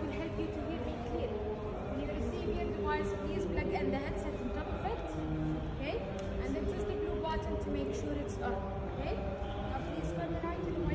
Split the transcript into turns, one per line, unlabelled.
will help you to hear me clearly. When you receive your device, please plug in the headset on top of it, okay? And then press the blue button to make sure it's on, okay? Now please turn right and